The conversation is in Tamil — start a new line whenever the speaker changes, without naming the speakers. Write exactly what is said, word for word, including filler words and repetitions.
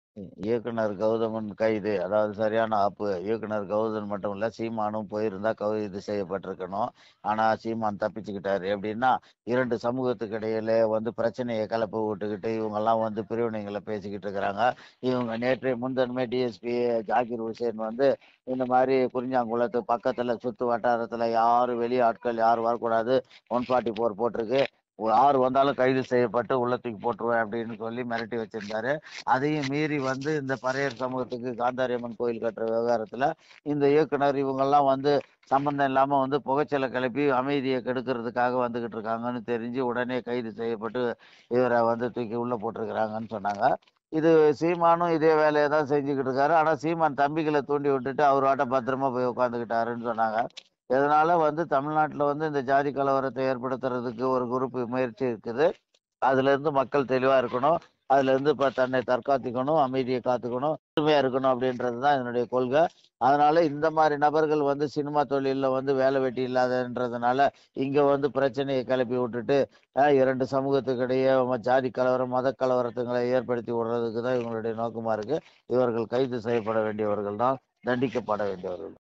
இயக்குனர் கௌதமன் கைது. அதாவது சரியான ஆப்பு. இயக்குனர் கௌதமன் மட்டும் இல்ல, சீமானும் போயிருந்தா கைது செய்யப்பட்டிருக்கணும். ஆனா சீமான் தப்பிச்சுக்கிட்டாரு. எப்படின்னா, இரண்டு சமூகத்துக்கு இடையில வந்து பிரச்சனைய கிளப்ப விட்டுக்கிட்டு, இவங்கலாம் வந்து பிரிவினைகள பேசிக்கிட்டு இருக்கிறாங்க. இவங்க நேற்று முன்தினமே டிஎஸ்பி ஜாகிர் உசேன் வந்து இந்த மாரி குறிஞ்சாங்குளத்து பக்கத்துல சுத்து வட்டாரத்துல யாரும் வெளி ஆட்கள் யாரும் வரக்கூடாது. ஒன் ஃபார்ட்டி ஃபோர் போட்டிருக்கு. யார் வந்தாலும் கைது செய்யப்பட்டு உள்ள தூக்கி போட்டுருவேன் அப்படின்னு சொல்லி மிரட்டி வச்சிருந்தாரு. அதையும் மீறி வந்து இந்த பறையர் சமூகத்துக்கு காந்தாரியம்மன் கோயில் கட்டுற விவகாரத்துல இந்த இயக்குனர் இவங்கெல்லாம் வந்து சம்பந்தம் இல்லாம வந்து புகைச்சலை கிளப்பி அமைதியை கெடுக்கிறதுக்காக வந்துகிட்டு இருக்காங்கன்னு தெரிஞ்சு உடனே கைது செய்யப்பட்டு இவரை வந்து தூக்கி உள்ள போட்டிருக்கிறாங்கன்னு சொன்னாங்க. இது சீமானும் இதே வேலையை தான் செஞ்சுக்கிட்டு இருக்காரு. ஆனா சீமான் தம்பிகளை தூண்டி விட்டுட்டு அவர் வாட்ட பத்திரமா போய் உட்காந்துக்கிட்டாருன்னு சொன்னாங்க. இதனால வந்து தமிழ்நாட்டுல வந்து இந்த ஜாதி கலவரத்தை ஏற்படுத்துறதுக்கு ஒரு குரூப் முயற்சி இருக்குது. அதுல இருந்து மக்கள் தெளிவா இருக்கணும். அதுல இருந்து இப்ப தன்னை தற்காத்துக்கணும், அமைதியை காத்துக்கணும், பொறுமையா இருக்கணும் அப்படின்றதுதான் என்னுடைய கொள்கை. அதனால இந்த மாதிரி நபர்கள் வந்து சினிமா தொழில்ல வந்து வேலை வெட்டி இல்லாதன்றதுனால இங்க வந்து பிரச்சனையை கிளப்பி விட்டுட்டு அஹ், இரண்டு சமூகத்துக்கு இடையே ம- ஜாதி கலவரம், மத கலவரத்துங்களை ஏற்படுத்தி விடுறதுக்கு தான் இவங்களுடைய நோக்கமா இருக்கு. இவர்கள் கைது செய்யப்பட வேண்டியவர்கள் தான், தண்டிக்கப்பட வேண்டியவர்கள்.